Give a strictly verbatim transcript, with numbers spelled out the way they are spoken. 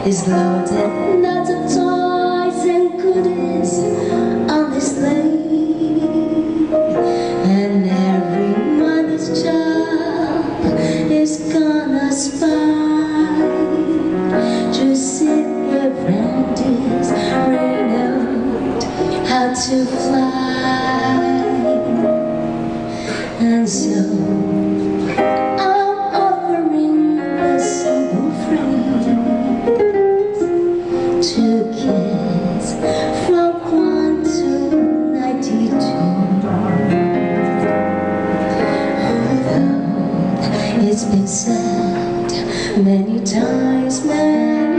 is loaded, lots of toys and goodies on display, and every mother's child is gonna spy to see the brandies read out how to fly. And so I'm offering a simple phrase to kids from one to ninety-two. Although it's been said many times, many